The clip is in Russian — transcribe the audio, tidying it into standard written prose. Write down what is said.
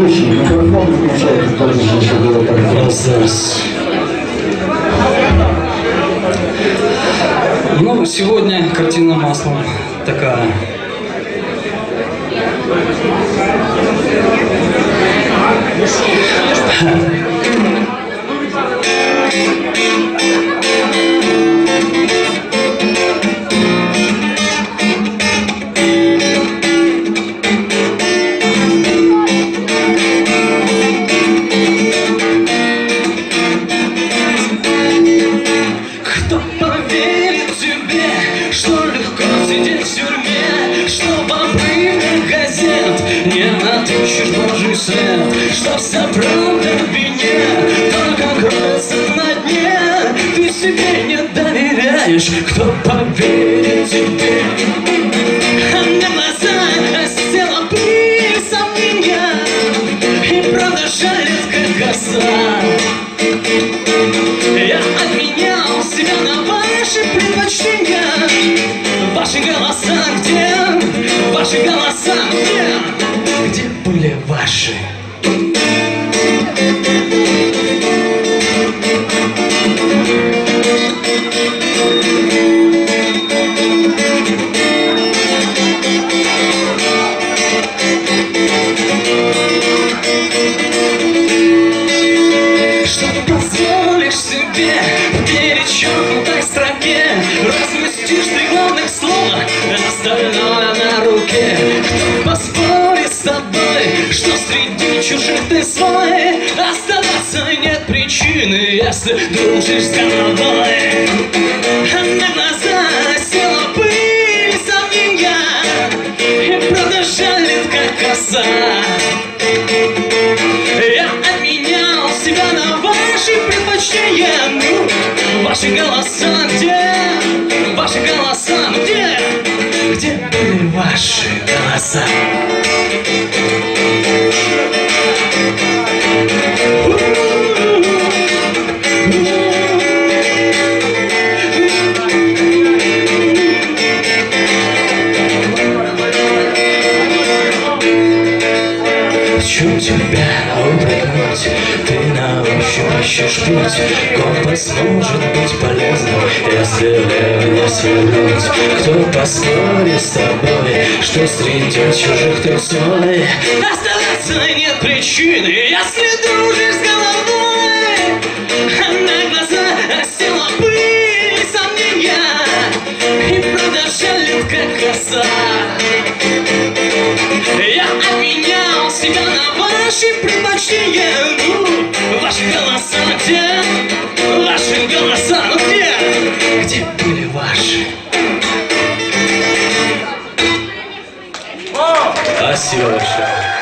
Ну, сегодня картина маслом такая. Кто поверит тебе, что легко сидеть в тюрьме, что в обрыве газет не отыщешь Божий след, что вся правда в вине только кроется на дне. Ты себе не доверяешь, кто поверит тебе? На глаза села пыль сомнения, и правда жалит, как коса. Я обменял себя на ваши предпочтения. Ваши голоса где? Ваши голоса где? Где были ваши? Что позволишь себе в перечеркнутой строке? Разместишь три главных слова, остальное на руке. Кто поспорит с тобой, что среди чужих ты свой? Оставаться нет причины, если дружишь с головой. На глаза села пыль сомнения, и правда жалит, как коса. Я обменял себя на ваши предпочтения. Ну, ваши голоса где? Ваши голоса где? Где были ваши голоса? Хочу тебя упрекнуть, ты на ощупь ищешь путь. Компас может быть полезным, если не свернуть. Кто поспорит с тобой, что среди чужих ты свой? Оставаться нет причины, если дружишь с головой. На глаза села пыль сомнения, и правда жалит, как коса. Я обменял себя на ваши предпочтения. Ну, ваши голоса где? Ваши голоса, ну где? Где были ваши? Спасибо большое.